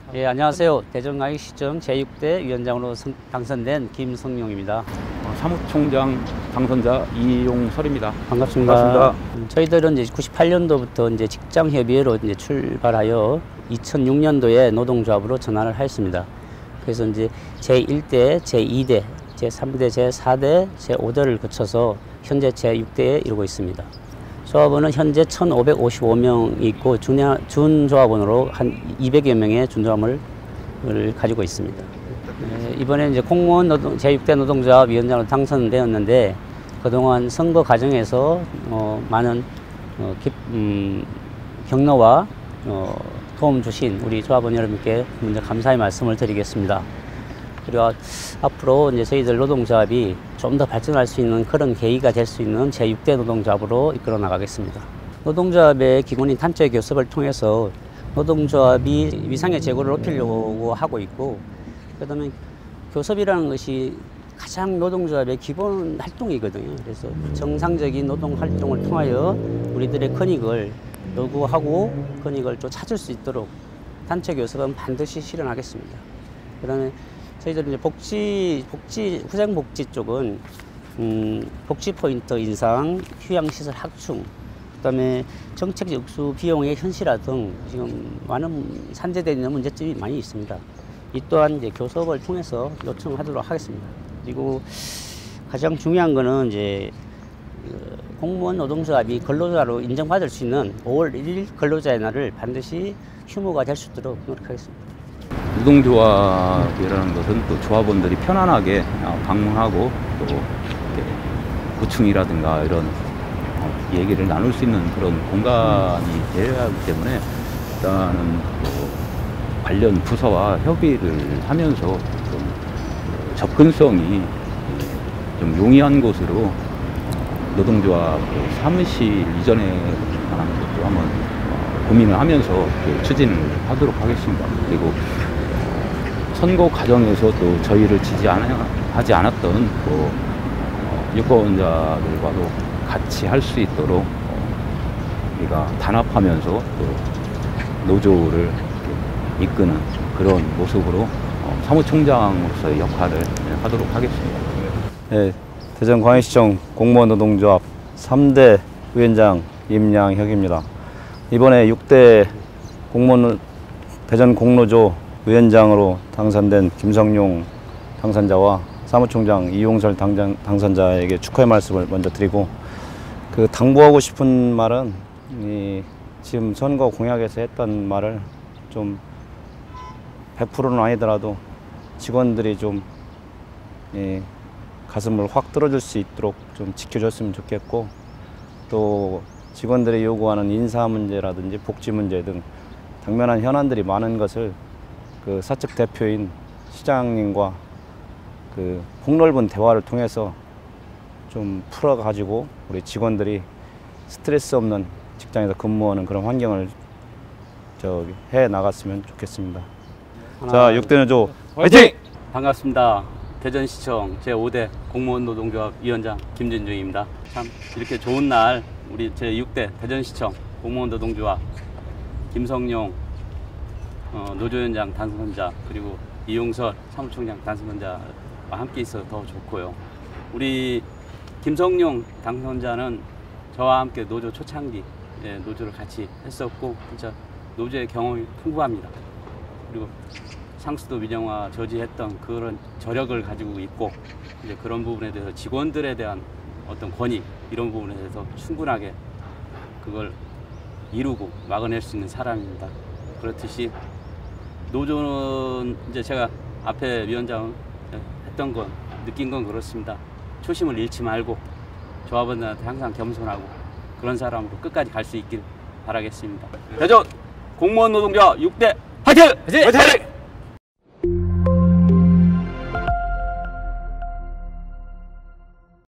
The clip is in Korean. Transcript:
예, 안녕하세요. 대전광역시청 제6대 위원장으로 당선된 김성용입니다. 사무총장 당선자 이용설입니다. 반갑습니다. 반갑습니다. 저희들은 이제 98년도부터 이제 직장협의회로 이제 출발하여 2006년도에 노동조합으로 전환을 하였습니다. 그래서 이제 제1대, 제2대, 제3대, 제4대, 제5대를 거쳐서 현재 제6대에 이루고 있습니다. 조합원은 현재 1,555명이 있고 준조합원으로 한 200여 명의 준조합원을 가지고 있습니다. 이번에 이제 공무원 제6대 노동조합 위원장으로 당선되었는데 그동안 선거 과정에서 많은 격려와 도움 주신 우리 조합원 여러분께 먼저 감사의 말씀을 드리겠습니다. 그리고 앞으로 이제 저희들 노동조합이 좀 더 발전할 수 있는 그런 계기가 될 수 있는 제6대 노동조합으로 이끌어 나가겠습니다. 노동조합의 기본인 단체 교섭을 통해서 노동조합이 위상의 재고를 높이려고 하고 있고, 그다음에 교섭이라는 것이 가장 노동조합의 기본 활동이거든요. 그래서 정상적인 노동 활동을 통하여 우리들의 권익을 요구하고 권익을 또 찾을 수 있도록 단체 교섭은 반드시 실현하겠습니다. 그다음에 저희들은 이제 후생복지 쪽은 복지 포인트 인상, 휴양시설 확충, 그다음에 정책 역수 비용의 현실화 등 지금 많은 산재되어 있는 문제점이 많이 있습니다. 이 또한 이제 교섭을 통해서 요청하도록 하겠습니다. 그리고 가장 중요한 거는 이제 공무원 노동조합이 근로자로 인정받을 수 있는 5월 1일 근로자의 날을 반드시 휴무가 될 수 있도록 노력하겠습니다. 노동조합이라는 것은 또 조합원들이 편안하게 방문하고 또 고충이라든가 이런 얘기를 나눌 수 있는 그런 공간이 되어야 하기 때문에 일단은 관련 부서와 협의를 하면서 좀 접근성이 좀 용이한 곳으로 노동조합 사무실 이전에 관한 것도 한번 고민을 하면서 추진을 하도록 하겠습니다. 그리고 선거 과정에서 또 저희를 지지하지 않았던 유권자들과도 같이 할 수 있도록 우리가 단합하면서 또 노조를 이끄는 그런 모습으로 사무총장으로서의 역할을 하도록 하겠습니다. 네, 대전광역시청 공무원 노동조합 3대 위원장 임양혁입니다. 이번에 6대 대전 공노조 위원장으로 당선된 김성용 당선자와 사무총장 이용설 당선자에게 축하의 말씀을 먼저 드리고, 당부하고 싶은 말은 지금 선거 공약에서 했던 말을 좀 100%는 아니더라도 직원들이 좀 가슴을 확 뚫어줄 수 있도록 좀 지켜줬으면 좋겠고, 또 직원들이 요구하는 인사 문제라든지 복지 문제 등 당면한 현안들이 많은 것을 사측 대표인 시장님과 폭넓은 대화를 통해서 좀 풀어가지고 우리 직원들이 스트레스 없는 직장에서 근무하는 그런 환경을 해 나갔으면 좋겠습니다. 자, 6대 노조 화이팅! 반갑습니다. 대전시청 제5대 공무원 노동조합 위원장 김진중입니다. 참 이렇게 좋은 날 우리 제6대 대전시청 공무원 노동조합 김성용 노조위원장 당선자, 그리고 이용설 사무총장 당선자와 함께 있어서 더 좋고요. 우리 김성용 당선자는 저와 함께 노조 초창기 노조를 같이 했었고 진짜 노조의 경험이 풍부합니다. 그리고 상수도 민영화 저지했던 그런 저력을 가지고 있고, 이제 그런 부분에 대해서 직원들에 대한 어떤 권익 이런 부분에 대해서 충분하게 그걸 이루고 막아낼 수 있는 사람입니다. 그렇듯이 노조는 이제 제가 앞에 위원장 했던 건 느낀 건 그렇습니다. 초심을 잃지 말고 조합원들한테 항상 겸손하고 그런 사람으로 끝까지 갈 수 있길 바라겠습니다. 대전 공무원 노동조합 6대 화이팅! 화이팅! 화이팅!